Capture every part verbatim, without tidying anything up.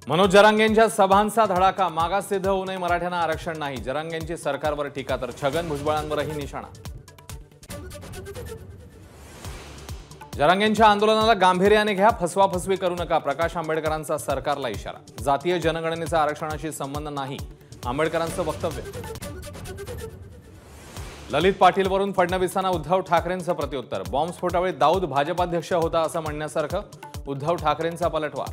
मनोज जरांगेंच्या सभांचा धडाका, मागास सिद्ध होऊ नये मराठ्यांना आरक्षण नाही. जरांगेंची सरकारवर टीका तर छगन भुजबळांवरही निशाणा. जरांगेंच्या आंदोलनाला गांभीर्याने घ्या, फसवाफसवी करू नका, प्रकाश आंबेडकरांचा सरकारला इशारा. जातीय जनगणनेचा आरक्षणाशी संबंध नाही, आंबेडकरांचं वक्तव्य. ललित पाटीलवरून फडणवीसांना उद्धव ठाकरेंचं प्रत्युत्तर. बॉम्बस्फोटावेळी दाऊद भाजपाध्यक्ष होता असं म्हणण्यासारखं, उद्धव ठाकरेंचा पलटवार.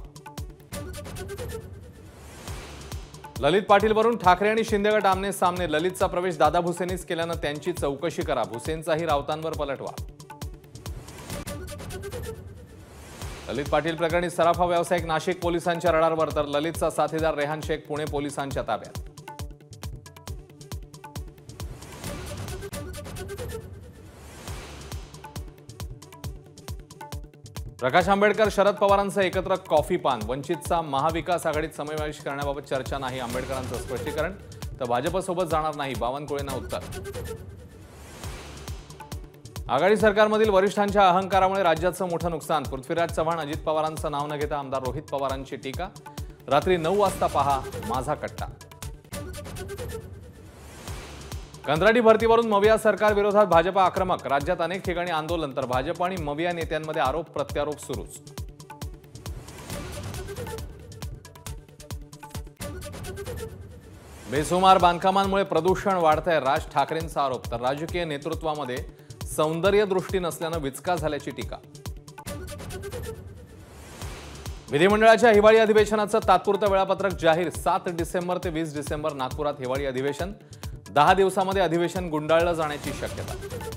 ललित पाटीलवरून ठाकरे आणि शिंदे गट आमने सामने. ललितचा प्रवेश दादा भुसेंनीच केल्यानं त्यांची चौकशी करा, भुसेंचाही राऊतांवर पलटवार. ललित पाटील प्रकरणी सराफा व्यावसायिक नाशिक पोलिसांच्या रडारवर, तर ललितचा साथीदार रेहान शेख पुणे पोलिसांच्या ताब्यात. प्रकाश आंबेडकर शरद पवारांचं एकत्र कॉफी पान. वंचितचा महाविकास आघाडीत समावेश करण्याबाबत चर्चा नाही, आंबेडकरांचं स्पष्टीकरण. तर भाजपसोबत जाणार नाही, बावनकुळेंना उत्तर. आघाडी सरकारमधील वरिष्ठांच्या अहंकारामुळे राज्याचं मोठं नुकसान. पृथ्वीराज चव्हाण अजित पवारांचं नाव न घेता आमदार रोहित पवारांची टीका. रात्री नऊ वाजता पहा माझा कट्टा. कंत्राटी भरतीवरून मविया सरकार विरोधात भाजप आक्रमक. राज्यात अनेक ठिकाणी आंदोलन, तर भाजप आणि मविया नेत्यांमध्ये आरोप प्रत्यारोप सुरूच. बेसुमार बांधकामांमुळे प्रदूषण वाढतंय, राज ठाकरेंचा आरोप. तर राजकीय नेतृत्वामध्ये सौंदर्य दृष्टी नसल्यानं विचका झाल्याची टीका. विधिमंडळाच्या हिवाळी अधिवेशनाचं तात्पुरतं वेळापत्रक जाहीर. सात डिसेंबर ते वीस डिसेंबर नागपुरात हिवाळी अधिवेशन. दहा दिवसामध्ये अधिवेशन गुंडाळलं जाण्याची शक्यता.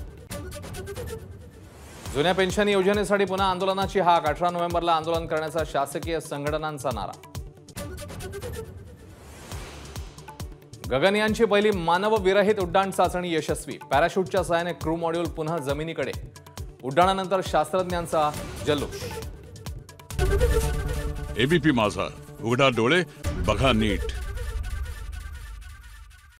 जुन्या पेन्शन योजनेसाठी पुन्हा आंदोलनाची हाक. अठरा नोव्हेंबरला आंदोलन करण्याचा शासकीय संघटनांचा नारा. गगनयानची पहिली मानवविरहित उड्डाण चाचणी यशस्वी. पॅराशूटच्या सहाय्याने क्रू मॉड्यूल पुन्हा जमिनीकडे. उड्डाणानंतर शास्त्रज्ञांचा जल्लोष. एबीपी माझा, उघडा डोळे बघा नीट.